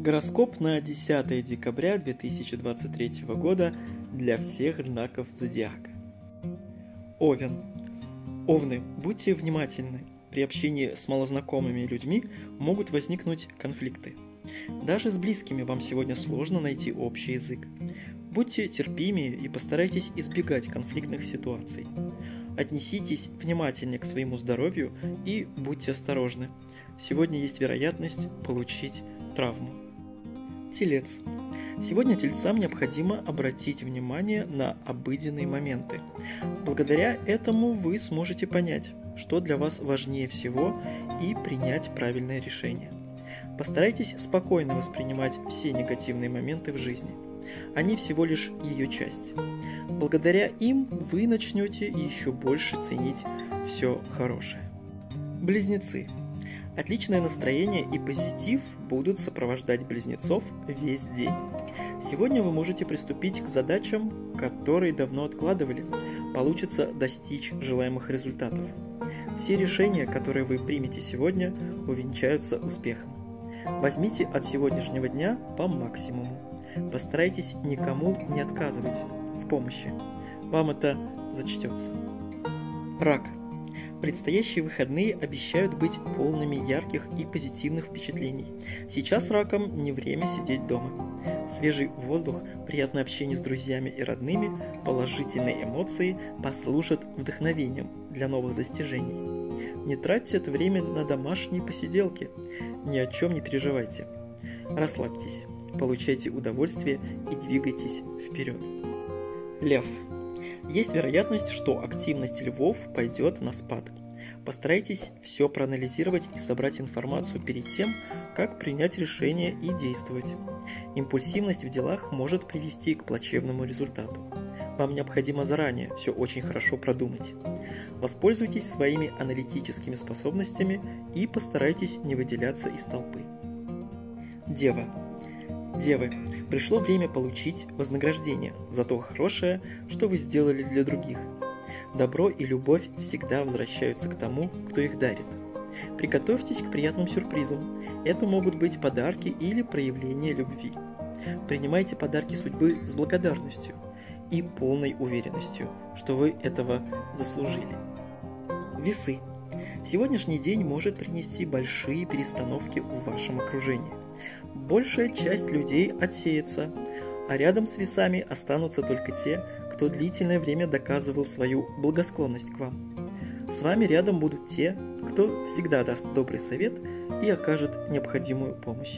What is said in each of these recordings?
Гороскоп на 10 декабря 2023 года для всех знаков зодиака. Овен. Овны, будьте внимательны. При общении с малознакомыми людьми могут возникнуть конфликты. Даже с близкими вам сегодня сложно найти общий язык. Будьте терпимее и постарайтесь избегать конфликтных ситуаций. Отнеситесь внимательнее к своему здоровью и будьте осторожны. Сегодня есть вероятность получить травму. Телец. Сегодня тельцам необходимо обратить внимание на обыденные моменты. Благодаря этому вы сможете понять, что для вас важнее всего, и принять правильное решение. Постарайтесь спокойно воспринимать все негативные моменты в жизни. Они всего лишь ее часть. Благодаря им вы начнете еще больше ценить все хорошее. Близнецы. Отличное настроение и позитив будут сопровождать близнецов весь день. Сегодня вы можете приступить к задачам, которые давно откладывали. Получится достичь желаемых результатов. Все решения, которые вы примете сегодня, увенчаются успехом. Возьмите от сегодняшнего дня по максимуму. Постарайтесь никому не отказывать в помощи. Вам это зачтется. Рак. Предстоящие выходные обещают быть полными ярких и позитивных впечатлений. Сейчас ракам не время сидеть дома. Свежий воздух, приятное общение с друзьями и родными, положительные эмоции послужат вдохновением для новых достижений. Не тратьте это время на домашние посиделки. Ни о чем не переживайте. Расслабьтесь, получайте удовольствие и двигайтесь вперед. Лев. Есть вероятность, что активность львов пойдет на спад. Постарайтесь все проанализировать и собрать информацию перед тем, как принять решение и действовать. Импульсивность в делах может привести к плачевному результату. Вам необходимо заранее все очень хорошо продумать. Воспользуйтесь своими аналитическими способностями и постарайтесь не выделяться из толпы. Дева. Девы, пришло время получить вознаграждение за то хорошее, что вы сделали для других. Добро и любовь всегда возвращаются к тому, кто их дарит. Приготовьтесь к приятным сюрпризам. Это могут быть подарки или проявление любви. Принимайте подарки судьбы с благодарностью и полной уверенностью, что вы этого заслужили. Весы. Сегодняшний день может принести большие перестановки в вашем окружении. Большая часть людей отсеется, а рядом с весами останутся только те, кто длительное время доказывал свою благосклонность к вам. С вами рядом будут те, кто всегда даст добрый совет и окажет необходимую помощь.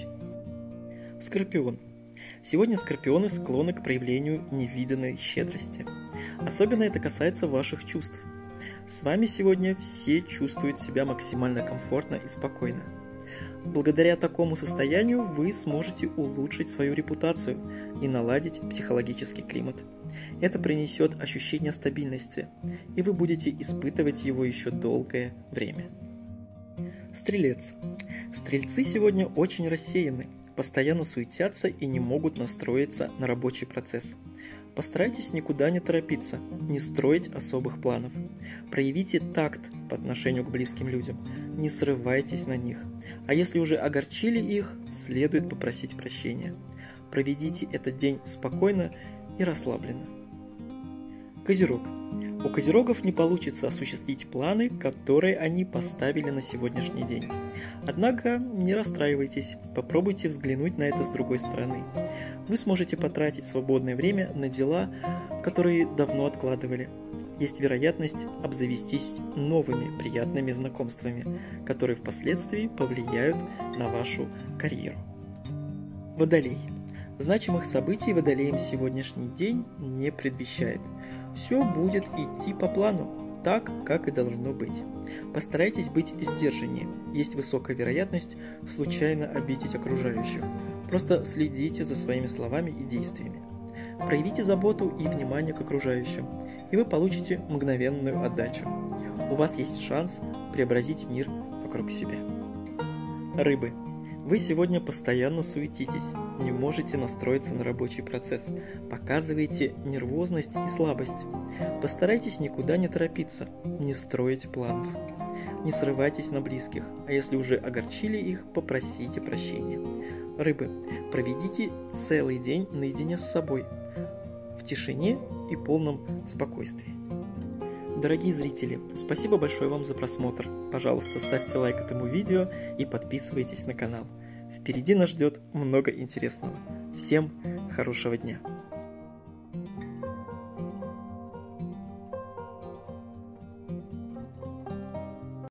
Скорпион. Сегодня скорпионы склонны к проявлению невиданной щедрости. Особенно это касается ваших чувств. С вами сегодня все чувствуют себя максимально комфортно и спокойно. Благодаря такому состоянию вы сможете улучшить свою репутацию и наладить психологический климат. Это принесет ощущение стабильности, и вы будете испытывать его еще долгое время. Стрелец. Стрельцы сегодня очень рассеяны, постоянно суетятся и не могут настроиться на рабочий процесс. Постарайтесь никуда не торопиться, не строить особых планов. Проявите такт по отношению к близким людям, не срывайтесь на них. А если уже огорчили их, следует попросить прощения. Проведите этот день спокойно и расслабленно. Козерог. У козерогов не получится осуществить планы, которые они поставили на сегодняшний день. Однако не расстраивайтесь, попробуйте взглянуть на это с другой стороны. Вы сможете потратить свободное время на дела, которые давно откладывали. Есть вероятность обзавестись новыми приятными знакомствами, которые впоследствии повлияют на вашу карьеру. Водолей. Значимых событий Водолеем сегодняшний день не предвещает. Все будет идти по плану, так, как и должно быть. Постарайтесь быть сдержаннее. Есть высокая вероятность случайно обидеть окружающих. Просто следите за своими словами и действиями. Проявите заботу и внимание к окружающим, и вы получите мгновенную отдачу. У вас есть шанс преобразить мир вокруг себя. Рыбы. Вы сегодня постоянно суетитесь, не можете настроиться на рабочий процесс, показываете нервозность и слабость. Постарайтесь никуда не торопиться, не строить планов. Не срывайтесь на близких, а если уже огорчили их, попросите прощения. Рыбы, проведите целый день наедине с собой, в тишине и полном спокойствии. Дорогие зрители, спасибо большое вам за просмотр. Пожалуйста, ставьте лайк этому видео и подписывайтесь на канал. Впереди нас ждет много интересного. Всем хорошего дня!